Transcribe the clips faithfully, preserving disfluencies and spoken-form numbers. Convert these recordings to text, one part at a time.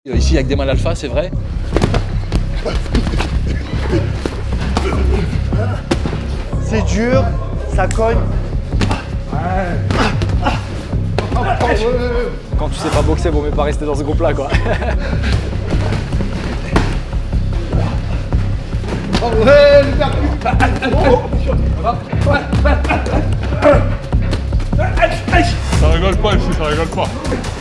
Ici avec des mâles alpha, c'est vrai. C'est dur, ça cogne. Quand tu sais pas boxer, vaut mieux pas rester dans ce groupe-là, quoi. Ça rigole pas ici, ça rigole pas.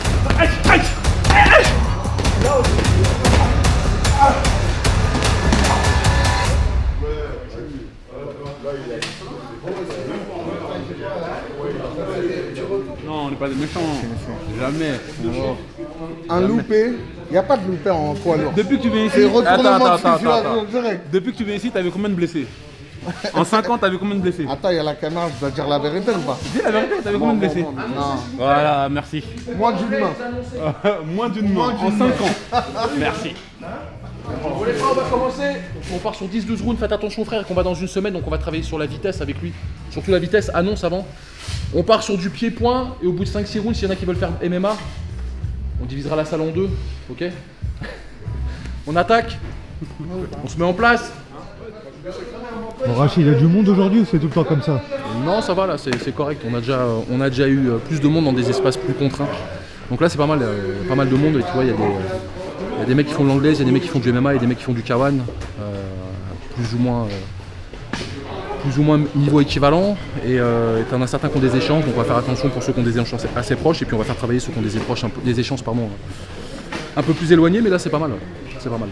Non, on n'est pas des méchants. Jamais. Un loupé, il n'y a pas de loupé en poids lourd. Depuis que tu viens ici, C'est retournement de attends, fusillade attends, attends. direct. Depuis que tu viens ici, t'avais combien de blessés? En cinq ans, t'avais combien de blessés? Attends, il y a la caméra, je dois dire la vérité ou pas? Dis la vérité, t'avais combien de blessés? Non, Voilà, merci. moins d'une main. Moins d'une main, en cinq ans. Merci. Bon les frères, on va commencer. On part sur dix douze rounds, faites attention frère, qu'on va dans une semaine, donc on va travailler sur la vitesse avec lui. Surtout la vitesse, annonce avant. On part sur du pied-point, et au bout de cinq six rounds, s'il y en a qui veulent faire M M A, on divisera la salle en deux, ok? On attaque, on se met en place. Bon, Rachid, il y a du monde aujourd'hui ou c'est tout le temps comme ça? Non, ça va là, c'est correct. On a, déjà, on a déjà eu plus de monde dans des espaces plus contraints. Donc là, c'est pas mal, euh, pas mal de monde. Et tu vois, il y a des, euh, y a des mecs qui font de l'anglaise, il y a des mecs qui font du M M A, il y a des mecs qui font du Kawan, euh, plus ou moins, euh, plus ou moins niveau équivalent. Et euh, t'en as certains qui ont des échanges, donc on va faire attention pour ceux qui ont des échanges assez proches. Et puis on va faire travailler ceux qui ont des, proches, un peu, des échanges pardon, un peu plus éloignés. Mais là, c'est pas mal. C'est pas mal.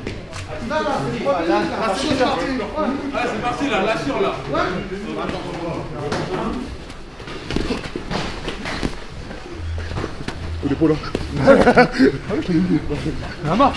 C'est parti là, la sur là. L'épaule là. Ça marche.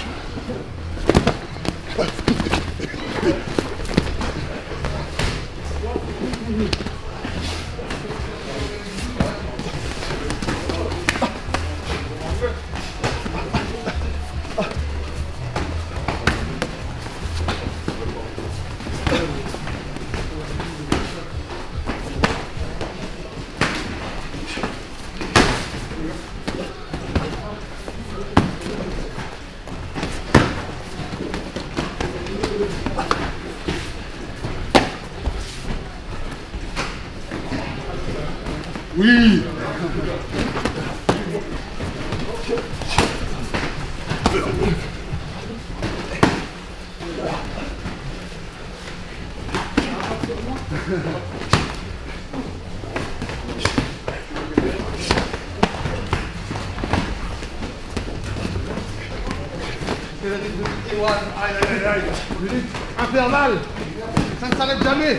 Oui. Infernal. Ça ne s'arrête jamais.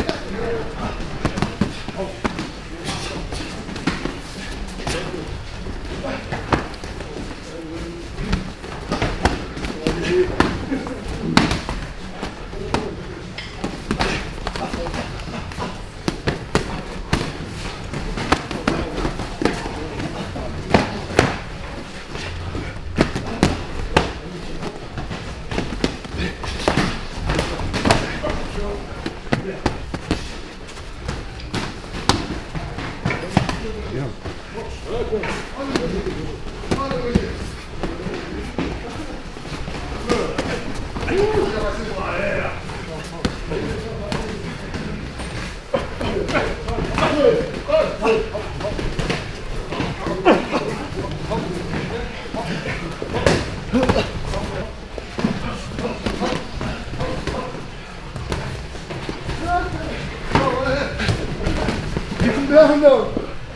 No.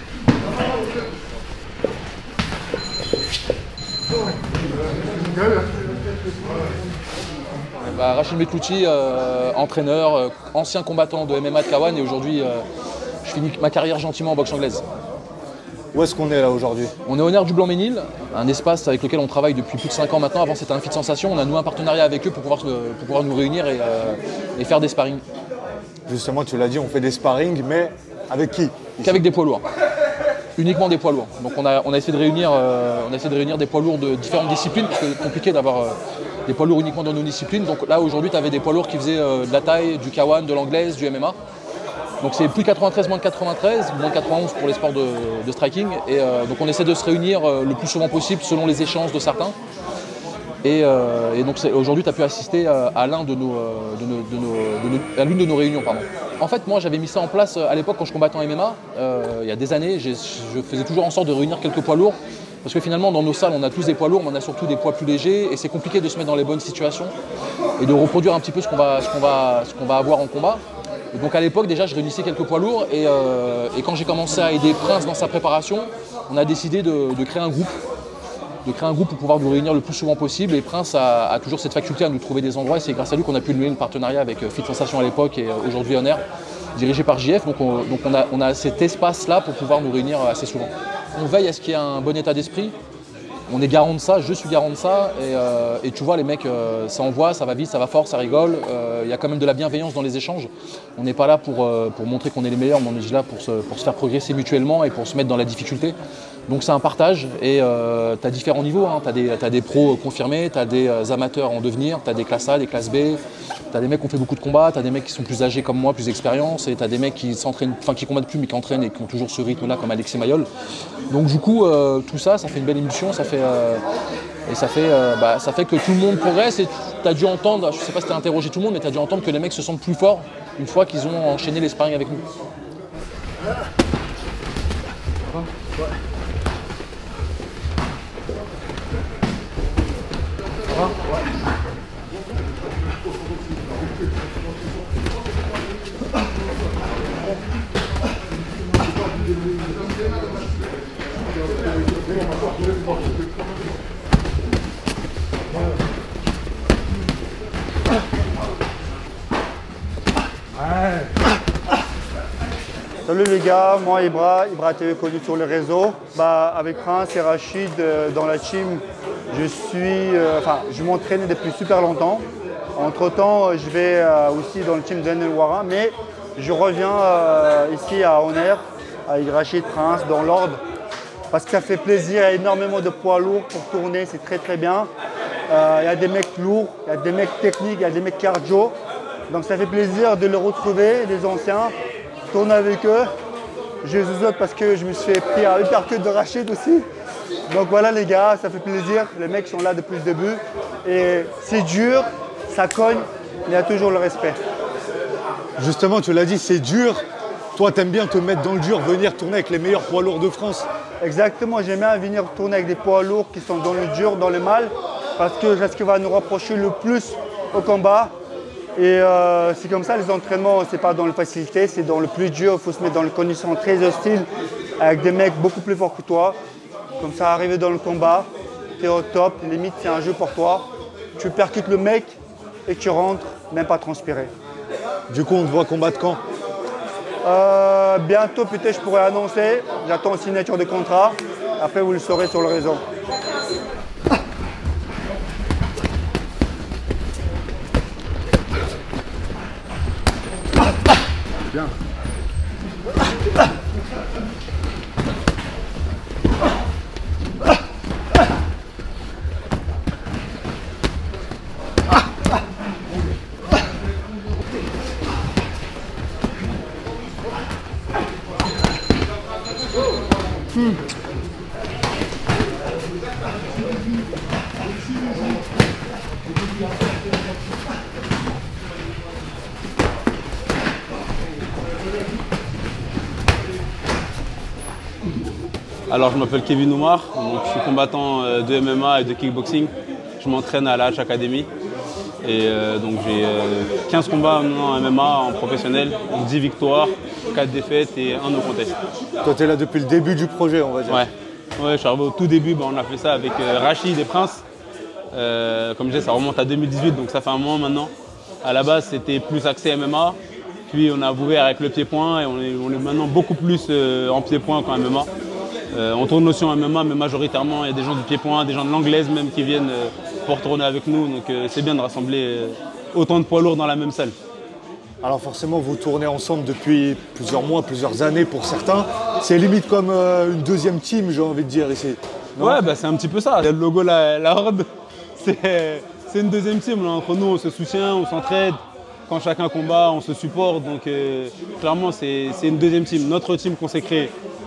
Bah, Rachid Metlouti, euh, entraîneur, euh, ancien combattant de M M A de Kawan et aujourd'hui euh, je finis ma carrière gentiment en boxe anglaise. Où est-ce qu'on est là aujourd'hui? On est au Nerf du Blanc-Ménil, un espace avec lequel on travaille depuis plus de cinq ans maintenant. Avant c'était un Fit Sensation, on a noué un partenariat avec eux pour pouvoir, pour pouvoir nous réunir et, euh, et faire des sparring. Justement, tu l'as dit, on fait des sparring, mais avec qui? Qu'avec des poids lourds. Uniquement des poids lourds. Donc on a, on a essayé de réunir, euh, on a essayé de réunir des poids lourds de différentes disciplines, parce que c'est compliqué d'avoir euh, des poids lourds uniquement dans nos disciplines. Donc là aujourd'hui tu avais des poids lourds qui faisaient euh, de la taille, du Kawan, de l'anglaise, du M M A. Donc c'est plus quatre-vingt-treize, moins de quatre-vingt-treize, moins de quatre-vingt-onze pour les sports de, de striking. Et euh, donc on essaie de se réunir euh, le plus souvent possible selon les échanges de certains. Et, euh, et donc aujourd'hui, tu as pu assister à l'un de nos, de nos, de nos, de nos, à l'une de nos réunions. Pardon. En fait, moi, j'avais mis ça en place à l'époque quand je combattais en M M A. Euh, il y a des années, je faisais toujours en sorte de réunir quelques poids lourds. Parce que finalement, dans nos salles, on a tous des poids lourds, mais on a surtout des poids plus légers. Et c'est compliqué de se mettre dans les bonnes situations et de reproduire un petit peu ce qu'on va, ce qu'on va, ce qu'on va avoir en combat. Et donc à l'époque, déjà, je réunissais quelques poids lourds. Et, euh, et quand j'ai commencé à aider Prince dans sa préparation, on a décidé de, de créer un groupe. de créer un groupe pour pouvoir nous réunir le plus souvent possible. Et Prince a, a toujours cette faculté à nous trouver des endroits. Et c'est grâce à lui qu'on a pu nouer une partenariat avec Fit Sensation à l'époque et aujourd'hui Honor, dirigé par J F. Donc on, donc on, a, on a cet espace-là pour pouvoir nous réunir assez souvent. On veille à ce qu'il y ait un bon état d'esprit. On est garant de ça, je suis garant de ça. Et, euh, et tu vois, les mecs, euh, ça envoie, ça va vite, ça va fort, ça rigole. Il euh, y a quand même de la bienveillance dans les échanges. On n'est pas là pour, euh, pour montrer qu'on est les meilleurs, mais on est là pour se, pour se faire progresser mutuellement et pour se mettre dans la difficulté. Donc c'est un partage et euh, tu as différents niveaux, hein. Tu as des, t'as des pros confirmés, tu as des amateurs en devenir, tu as des classes A, des classes B, tu as des mecs qui ont fait beaucoup de combats, tu as des mecs qui sont plus âgés comme moi, plus d'expérience, et tu as des mecs qui s'entraînent, enfin qui combattent plus mais qui entraînent et qui ont toujours ce rythme-là comme Alexis Mayol. Donc du coup, euh, tout ça, ça fait une belle émulsion, ça fait, euh, et ça fait, euh, bah, ça fait que tout le monde progresse et tu as dû entendre, je sais pas si tu as interrogé tout le monde, mais tu as dû entendre que les mecs se sentent plus forts une fois qu'ils ont enchaîné les sparring avec nous. Ouais. Salut les gars, moi Ibra, Ibra T V connu sur les réseaux. Bah, avec Prince et Rachid euh, dans la team, je suis, euh, enfin, je m'entraîne depuis super longtemps. Entre temps, je vais euh, aussi dans le team d'Enel Wara, mais je reviens euh, ici à Honor avec Rachid, Prince, dans l'ordre, parce que ça fait plaisir. Il y a énormément de poids lourds pour tourner, c'est très très bien. Euh, il y a des mecs lourds, il y a des mecs techniques, il y a des mecs cardio. Donc ça fait plaisir de les retrouver, les anciens, tourner avec eux. Je les autres parce que je me suis fait pris à uppercut de Rachid aussi. Donc voilà les gars, ça fait plaisir. Les mecs sont là depuis le début. Et c'est dur, ça cogne, mais il y a toujours le respect. Justement, tu l'as dit, c'est dur. Toi, tu aimes bien te mettre dans le dur, venir tourner avec les meilleurs poids lourds de France. Exactement, j'aime bien venir tourner avec des poids lourds qui sont dans le dur, dans le mal, parce que c'est ce qui va nous rapprocher le plus au combat. Et euh, c'est comme ça, les entraînements, c'est pas dans la facilité, c'est dans le plus dur. Il faut se mettre dans les conditions très hostiles, avec des mecs beaucoup plus forts que toi. Comme ça, arriver dans le combat, tu es au top, limite c'est un jeu pour toi. Tu percutes le mec et tu rentres, même pas transpirer. Du coup, on te voit combattre quand? euh, Bientôt, peut-être je pourrais annoncer. J'attends une signature de contrat. Après, vous le saurez sur le réseau. Bien. Hmm. Alors je m'appelle Kevin Oumar, donc, je suis combattant de M M A et de kickboxing. Je m'entraîne à la Hatch Academy et euh, donc j'ai euh, quinze combats maintenant en M M A en professionnel, donc dix victoires, quatre défaites et un no contest. Toi tu es là depuis le début du projet, on va dire. Ouais, ouais, je suis arrivé au tout début, bah, on a fait ça avec euh, Rachid et Prince. Euh, comme je disais, ça remonte à deux mille dix-huit, donc ça fait un moment maintenant. À la base c'était plus axé M M A, puis on a ouvert avec le pied-point et on est, on est maintenant beaucoup plus euh, en pied-point qu'en M M A. Euh, on tourne aussi en M M A, mais majoritairement, il y a des gens du pied-point, des gens de l'anglaise même qui viennent euh, pour tourner avec nous. Donc euh, c'est bien de rassembler euh, autant de poids lourds dans la même salle. Alors forcément, vous tournez ensemble depuis plusieurs mois, plusieurs années pour certains. C'est limite comme euh, une deuxième team, j'ai envie de dire ici. Non ouais, bah, c'est un petit peu ça. Il y a le logo, la, la Horde, c'est une deuxième team. Là. Entre nous, on se soutient, on s'entraide. Quand chacun combat, on se supporte. Donc euh, clairement, c'est une deuxième team. Notre team qu'on s'est créée.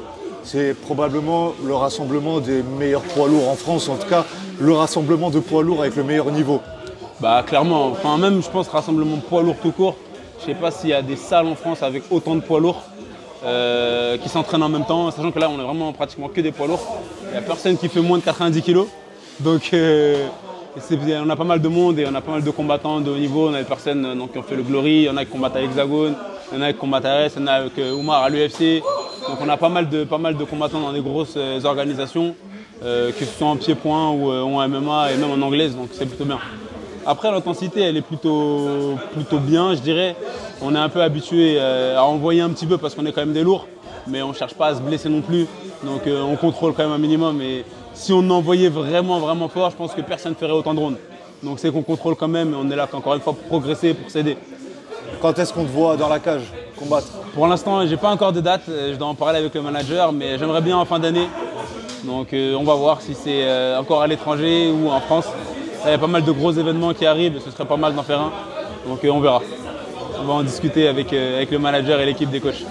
c'est probablement le rassemblement des meilleurs poids lourds en France, en tout cas le rassemblement de poids lourds avec le meilleur niveau. Bah clairement, enfin même je pense rassemblement poids lourds tout court. Je sais pas s'il y a des salles en France avec autant de poids lourds euh, qui s'entraînent en même temps, sachant que là on est vraiment pratiquement que des poids lourds. Il n'y a personne qui fait moins de quatre-vingt-dix kilos. Donc euh, on a pas mal de monde et on a pas mal de combattants de haut niveau. On a des personnes donc, qui ont fait le Glory, il y en a qui combattent à Hexagone, il y en a qui combattent à R S, il y en a avec euh, Oumar à l'U F C. Donc on a pas mal de, pas mal de combattants dans des grosses euh, organisations, euh, que ce soit en pied-point ou, euh, ou en M M A et même en anglaise, donc c'est plutôt bien. Après l'intensité elle est plutôt, plutôt bien je dirais. On est un peu habitué euh, à envoyer un petit peu parce qu'on est quand même des lourds, mais on ne cherche pas à se blesser non plus. Donc euh, on contrôle quand même un minimum. Et si on envoyait vraiment vraiment fort, je pense que personne ne ferait autant de rounds. Donc c'est qu'on contrôle quand même et on est là encore une fois pour progresser, pour s'aider. Quand est-ce qu'on te voit dans la cage combattre? Pour l'instant, j'ai pas encore de date, je dois en parler avec le manager, mais j'aimerais bien en fin d'année. Donc euh, on va voir si c'est euh, encore à l'étranger ou en France. Il y a pas mal de gros événements qui arrivent et ce serait pas mal d'en faire un. Donc euh, on verra. On va en discuter avec, euh, avec le manager et l'équipe des coachs.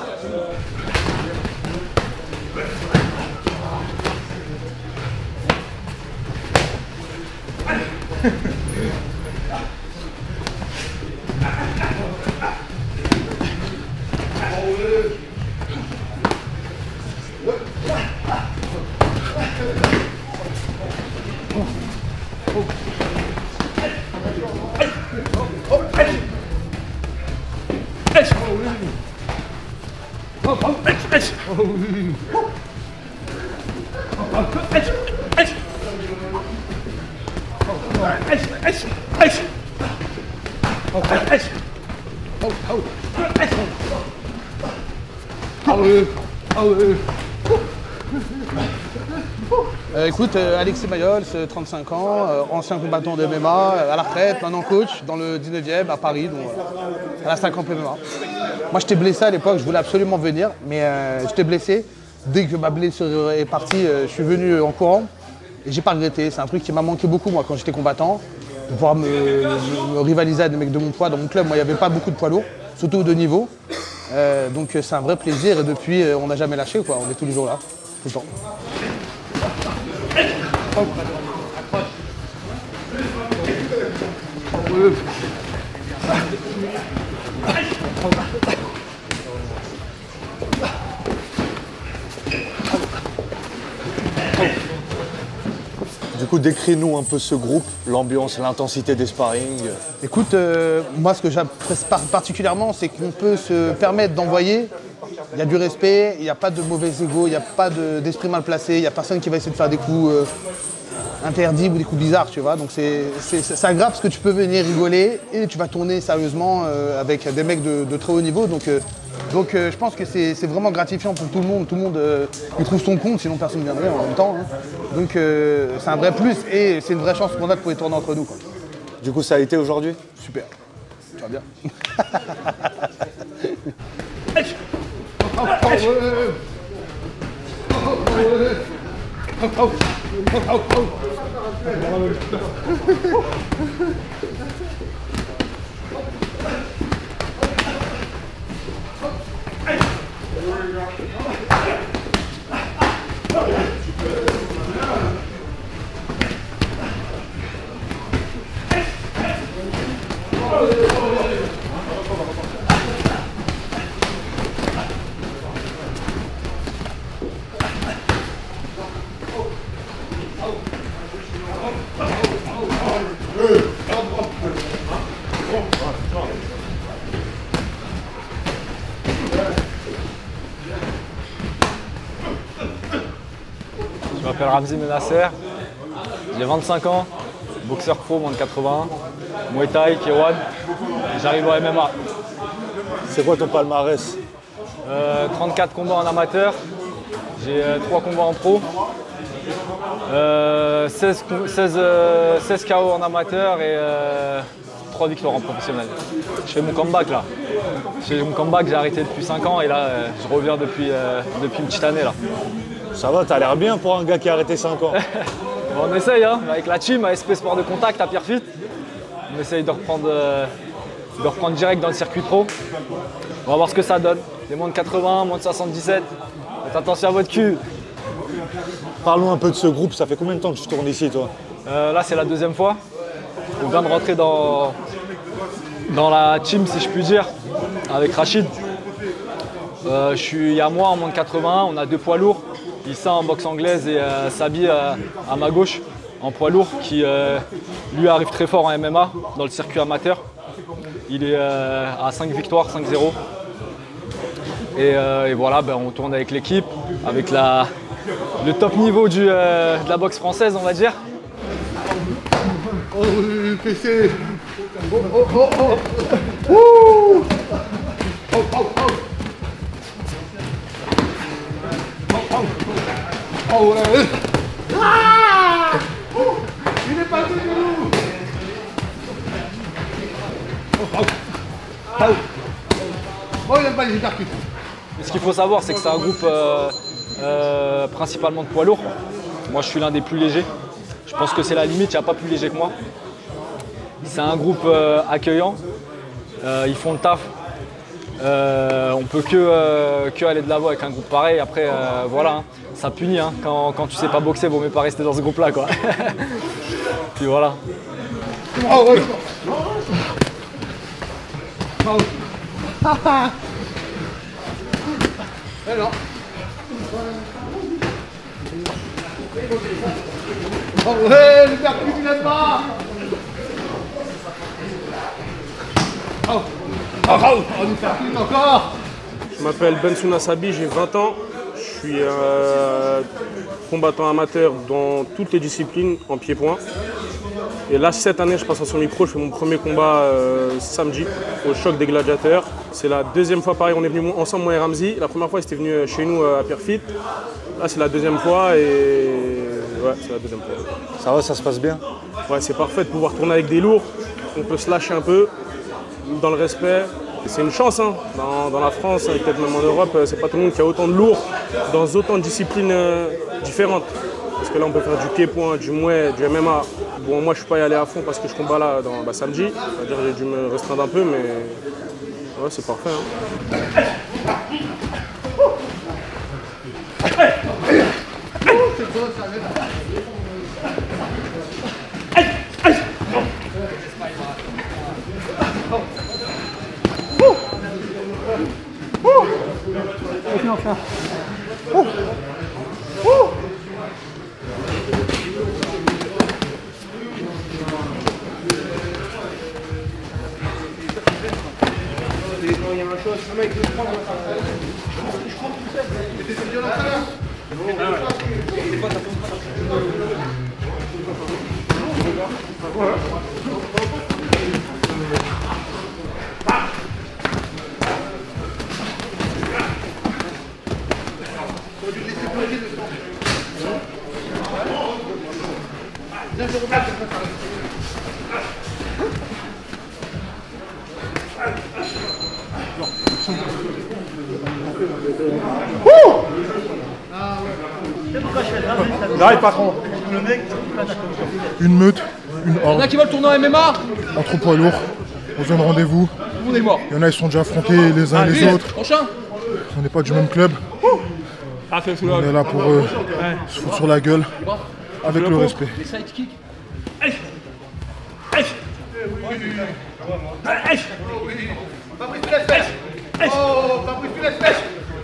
Euh, écoute, euh, Alexis Mayol, trente-cinq ans, euh, ancien combattant de M M A, euh, à la retraite, maintenant coach dans le dix-neuvième à Paris, donc euh, à la cinquante M M A. Moi j'étais blessé à l'époque, je voulais absolument venir, mais euh, j'étais blessé. Dès que ma blessure est partie, euh, je suis venu en courant et j'ai pas regretté. C'est un truc qui m'a manqué beaucoup moi quand j'étais combattant, de pouvoir me, me, me rivaliser avec des mecs de mon poids. Dans mon club, moi il n'y avait pas beaucoup de poids lourds, surtout de niveau. Euh, donc c'est un vrai plaisir et depuis euh, on n'a jamais lâché quoi, on est tous les jours là, tout le temps. Du coup, décris-nous un peu ce groupe, l'ambiance, l'intensité des sparring. Écoute, euh, moi ce que j'apprécie particulièrement, c'est qu'on peut se permettre d'envoyer. Il y a du respect, il n'y a pas de mauvais ego, il n'y a pas d'esprit mal placé, il n'y a personne qui va essayer de faire des coups euh, interdits ou des coups bizarres, tu vois. Donc c'est agréable parce que tu peux venir rigoler et tu vas tourner sérieusement euh, avec des mecs de, de très haut niveau. Donc, euh, donc euh, je pense que c'est vraiment gratifiant pour tout le monde. Tout le monde euh, il trouve son compte, sinon personne ne viendrait en même temps. Hein. Donc euh, c'est un vrai plus et c'est une vraie chance qu'on a de pouvoir tourner entre nous, quoi. Du coup, ça a été aujourd'hui? Super. Tu vas bien. Je m'appelle Ramzi Menasser, j'ai vingt-cinq ans, boxeur pro moins de quatre-vingts, Muay Thai, K un, j'arrive au M M A. C'est quoi ton palmarès? euh, trente-quatre combats en amateur, j'ai euh, trois combats en pro, euh, seize, seize, euh, seize K O en amateur et euh, trois victoires en professionnel. Je fais mon comeback là. Je fais mon comeback, j'ai arrêté depuis cinq ans et là euh, je reviens depuis, euh, depuis une petite année là. Ça va, t'as l'air bien pour un gars qui a arrêté cinq ans. On essaye, hein, avec la team, à S P Sport de Contact, à Pierrefitte. On essaye de reprendre, euh, de reprendre direct dans le circuit pro. On va voir ce que ça donne. Les moins de quatre-vingts, moins de soixante-dix-sept, Faites attention à votre cul. Parlons un peu de ce groupe, ça fait combien de temps que tu tournes ici toi? Euh, là, c'est la deuxième fois. On vient de rentrer dans, dans la team, si je puis dire, avec Rachid. Euh, je suis, il y a moi en moins de quatre-vingts-un, on a deux poids lourds. Issa en boxe anglaise et euh, Sabi euh, à ma gauche en poids lourd qui euh, lui arrive très fort en M M A dans le circuit amateur. Il est euh, à cinq victoires, cinq zéro. Et, euh, et voilà, ben, on tourne avec l'équipe, avec la, le top niveau du, euh, de la boxe française, on va dire. Oh oui, P C. Oh oh oh oh. Ouh. Oh oh oh. Oh ouais. Ah, il est passé de nous. Oh, oh. Oh. Oh, il aime pas les hypercutes. Ce qu'il faut savoir, c'est que c'est un groupe euh, euh, principalement de poids lourds. Moi, je suis l'un des plus légers. Je pense que c'est la limite, il n'y a pas plus léger que moi. C'est un groupe euh, accueillant. Euh, ils font le taf. Euh, on peut que, euh, que aller de l'avant avec un groupe pareil. Après, euh, voilà, hein, ça punit. Hein. Quand, quand tu sais pas boxer, vaut mieux pas rester dans ce groupe-là, quoi. Puis voilà. Oh, ouais. Oh. Alors. Oh ouais, le percute, il aime pas. Oh. Oh, oh, oh, le percute encore. Je m'appelle Bensouna Sabi, j'ai vingt ans. Je suis euh, combattant amateur dans toutes les disciplines en pied-point. Et là, cette année, je passe à son micro, je fais mon premier combat euh, samedi au Choc des Gladiateurs. C'est la deuxième fois, pareil, on est venu ensemble, moi et Ramzi. La première fois, il était venu chez nous à Pierrefitte. Là, c'est la deuxième fois et... Ouais, c'est la deuxième fois. Ça va, ça se passe bien? Ouais, c'est parfait de pouvoir tourner avec des lourds. On peut se lâcher un peu, dans le respect. C'est une chance, hein. Dans, dans la France, et peut-être même en Europe, c'est pas tout le monde qui a autant de lourds dans autant de disciplines euh, différentes. Parce que là, on peut faire du pied-point, du mouet, du M M A. Bon, moi, je suis pas y allé à fond parce que je combats là dans, bah, samedi. C'est-à-dire que j'ai dû me restreindre un peu, mais ouais, c'est parfait. Hein. J'arrive, patron. Une meute, une Il y en horde. a qui veulent tourner en M M A. Entre poids lourds. On se donne rendez-vous. Tout le monde est mort. Il y en a, ils sont déjà affrontés les uns Ah, les lui, autres. prochain. On n'est pas du même club. On est là pour euh, se foutre sur la gueule. Avec le respect. Les sidekicks. Fabrice, tu laisses pêche. Oh, Fabrice, tu laisses pêche.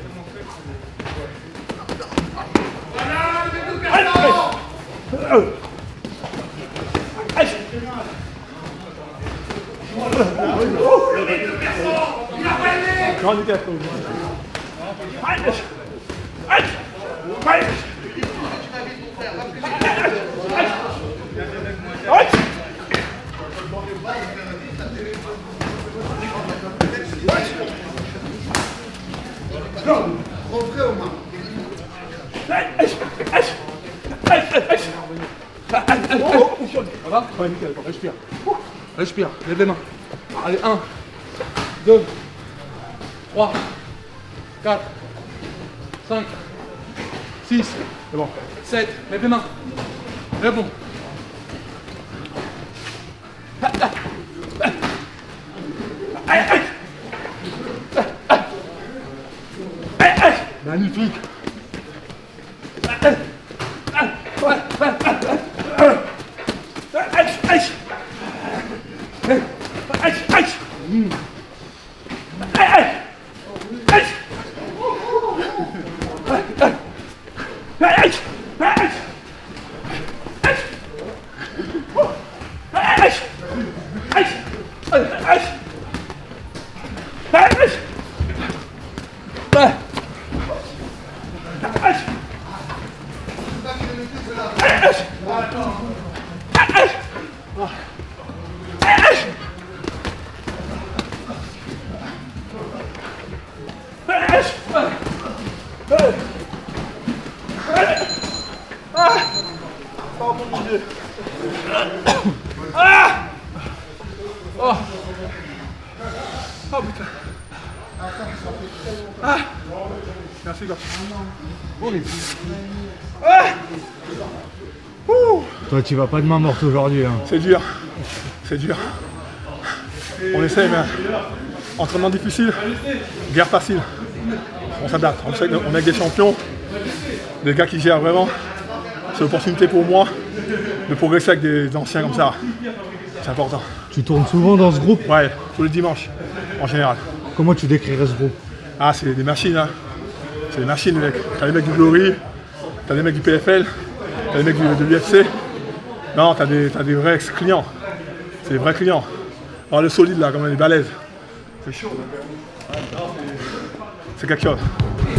Rentrez aux mains. Ça va? Ouais, nickel. Respire. Respire. Lève les mains. Allez, un, deux, trois, quatre, cinq, six, c'est bon. sept, lève les mains. Lève bon. Magnifique. Oh putain. Ah. Merci gars. Horrible. Ah. Ouh. Toi tu vas pas de main morte aujourd'hui. Hein. C'est dur. C'est dur. On essaie mais entraînement difficile, guerre facile. On s'adapte, on sait qu'on est avec des champions, des gars qui gèrent vraiment. C'est l'opportunité pour moi de progresser avec des anciens comme ça. C'est important. Tu tournes souvent dans ce groupe? Ouais, tous les dimanches, en général. Comment tu décrirais ce groupe? Ah, c'est des machines, hein. C'est des machines, les mecs. T'as les mecs du Glory, t'as des mecs du P F L, t'as des mecs du, de l'U F C. Non, t'as des, t'as des vrais ex-clients. C'est des vrais clients. Alors le solide, là, comme on est balèze. C'est chaud. C'est quelque chose.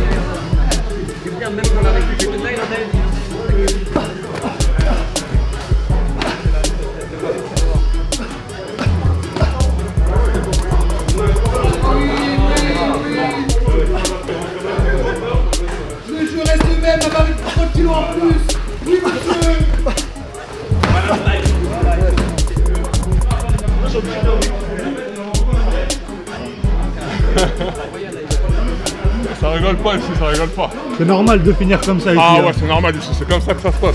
Je reste le même avec trente kilos en plus. Oui, monsieur. Ça rigole pas ici, ça rigole pas. C'est normal de finir comme ça ici. Ah hein. ouais, c'est normal ici, c'est comme ça que ça se passe.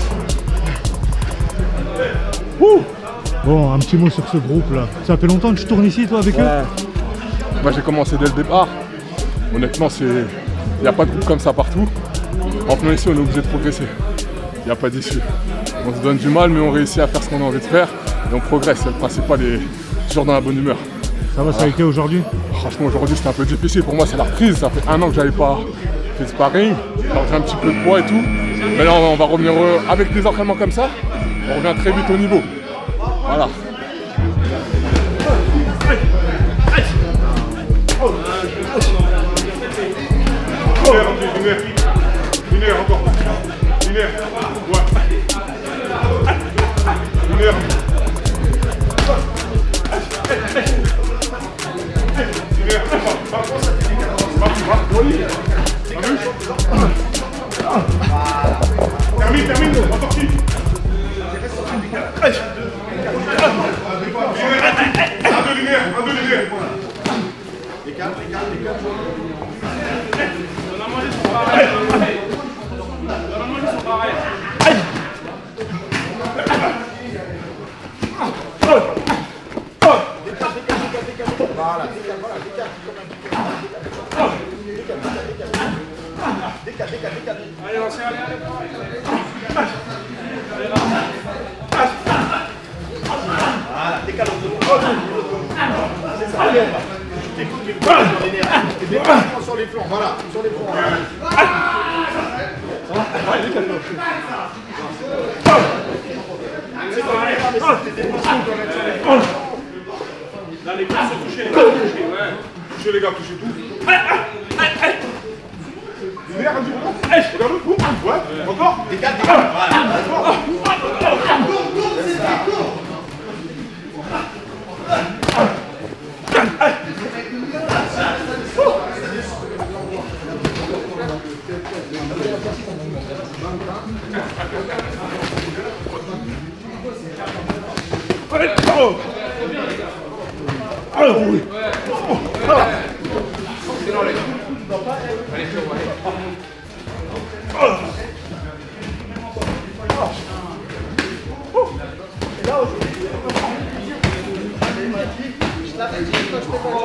Ouh. Bon, un petit mot sur ce groupe là. Ça fait longtemps que tu tournes ici toi avec ouais. eux? Moi j'ai commencé dès le départ. Honnêtement, il n'y a pas de groupe comme ça partout. En plein ici, on est obligé de progresser. Il n'y a pas d'issue. On se donne du mal, mais on réussit à faire ce qu'on a envie de faire. Et on progresse, c'est le principal et toujours dans la bonne humeur. Ça va, ça a été aujourd'hui? Franchement, aujourd'hui c'était un peu difficile. Pour moi, c'est la reprise. Ça fait un an que j'avais pas fait de sparring. J'ai pris un petit peu de poids et tout. Mais là, on va revenir avec des entraînements comme ça. On revient très vite au niveau. Voilà. Linéaire, linéaire encore. Linéaire, ouais. Linéaire. Termine, termine, encore qui? Un de lumière, un de lumière. Les quatre, les quatre, les quatre. Normalement, ils sont pareils. Normalement, ils sont pareils. Voilà, décale, voilà, décale, décale, décale, décale. Allez, on s'est allé, allez. Voilà, décale au dos. C'est ça, allez, on va. T'écoutes, t'écoutes sur les nerfs. T'es déplacement sur les flancs, voilà, sur les flancs. Allez, décale. C'est pareil, mais t'es déplacement sur les flancs. Là, les gars, se toucher, les gars, toucher, ouais. Touchez les gars, touchez tout. Lumière, un petit peu. Regarde le coup. Ouais, encore. Décale, décale. Voilà. Allez, oh. Alors oui. Voilà. Là aujourd'hui, je l'avais dit quand je t'ai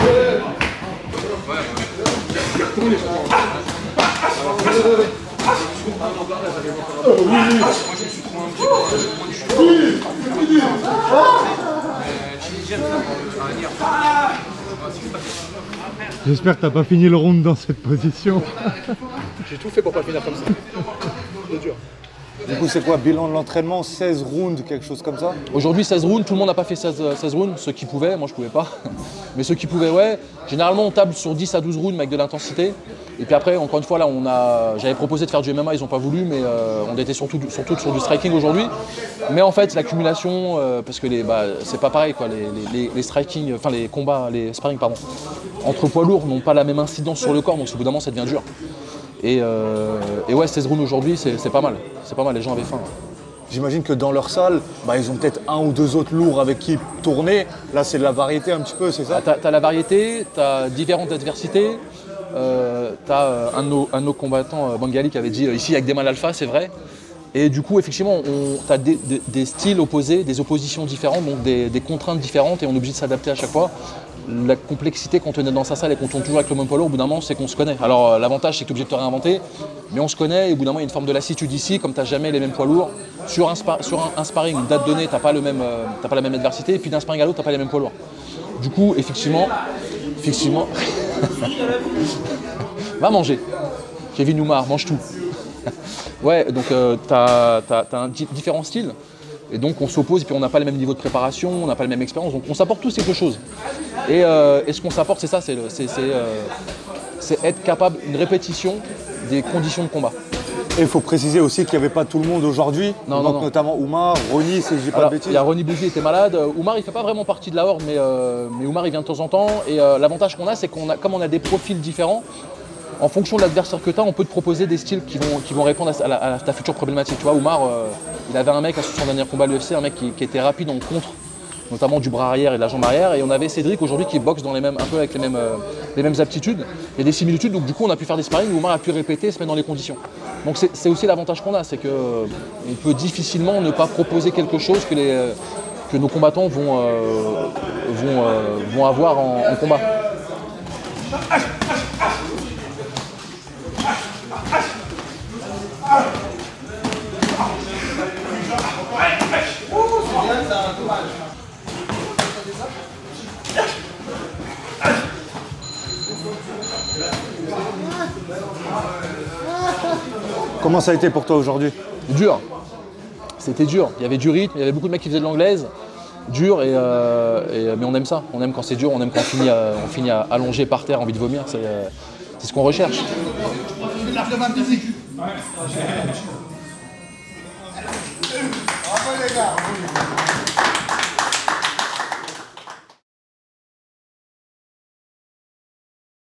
pas dit. J'espère que t'as pas fini le round dans cette position. J'ai tout fait pour pas finir comme ça. C'est dur. Du coup, c'est quoi, bilan de l'entraînement, seize rounds, quelque chose comme ça? Aujourd'hui, seize rounds, tout le monde n'a pas fait seize, seize rounds, ceux qui pouvaient, moi je pouvais pas. Mais ceux qui pouvaient, ouais. Généralement, on table sur dix à douze rounds avec de l'intensité. Et puis après, encore une fois, là, on a, j'avais proposé de faire du M M A, ils n'ont pas voulu, mais euh, on était surtout, surtout sur du striking aujourd'hui. Mais en fait, l'accumulation, euh, parce que les, bah, c'est pas pareil, quoi, les, les, les striking, enfin les combats, les sparring, pardon, entre poids lourds n'ont pas la même incidence sur le corps, donc au bout d'un moment, ça devient dur. Et, euh, et ouais, seize rounds aujourd'hui, c'est pas mal. C'est pas mal, les gens avaient faim. J'imagine que dans leur salle, bah, ils ont peut-être un ou deux autres lourds avec qui tourner. Là, c'est de la variété un petit peu, c'est ça? Ah, t'as, t'as la variété, t'as différentes adversités. Euh, t'as euh, un, de nos, un de nos combattants, euh, Bangali, qui avait dit euh, ici, il y a que des mâles alpha, c'est vrai. Et du coup, effectivement, tu as des, des, des styles opposés, des oppositions différentes, donc des, des contraintes différentes, et on est obligé de s'adapter à chaque fois. La complexité quand on est dans sa salle et qu'on tourne toujours avec le même poids lourd, au bout d'un moment, c'est qu'on se connaît. Alors euh, l'avantage, c'est que tu es obligé de te réinventer, mais on se connaît, et au bout d'un moment, il y a une forme de lassitude ici, comme tu n'as jamais les mêmes poids lourds. Sur un, spa, sur un, un sparring, une date donnée, tu n'as pas, euh, pas la même adversité, et puis d'un sparring à l'autre, tu n'as pas les mêmes poids lourds. Du coup, effectivement, effectivement, va manger. Kevin Oumar, mange tout. Ouais, donc euh, tu as, t'as, t'as un, différents styles, et donc on s'oppose, et puis on n'a pas le même niveau de préparation, on n'a pas la même expérience, donc on s'apporte tous quelque chose. Et, euh, et ce qu'on s'apporte, c'est ça, c'est euh, être capable, une répétition des conditions de combat. Et il faut préciser aussi qu'il n'y avait pas tout le monde aujourd'hui, notamment Oumar, Ronnie, si je dis pas de bêtises. Il y a Ronnie Bougie qui était malade, Oumar il ne fait pas vraiment partie de la horde, mais, euh, mais Oumar il vient de temps en temps, et euh, l'avantage qu'on a, c'est qu'on a, comme on a des profils différents, en fonction de l'adversaire que tu as, on peut te proposer des styles qui vont, qui vont répondre à, la, à ta future problématique. Tu vois, Oumar, euh, il avait un mec à son dernier combat à l'U F C, un mec qui, qui était rapide en contre, notamment du bras arrière et de la jambe arrière. Et on avait Cédric aujourd'hui qui boxe dans les mêmes, un peu avec les mêmes, euh, les mêmes aptitudes. Il y a des similitudes, donc du coup on a pu faire des sparring où Oumar a pu répéter et se mettre dans les conditions. Donc c'est aussi l'avantage qu'on a, c'est qu'on euh, peut difficilement ne pas proposer quelque chose que, les, euh, que nos combattants vont, euh, vont, euh, vont avoir en, en combat. Comment ça a été pour toi aujourd'hui? Dur. C'était dur. Il y avait du rythme, il y avait beaucoup de mecs qui faisaient de l'anglaise. Dur, et, euh, et, mais on aime ça. On aime quand c'est dur, on aime quand on finit, à, on finit à allongé par terre, envie de vomir. C'est euh, ce qu'on recherche. Bravo les gars.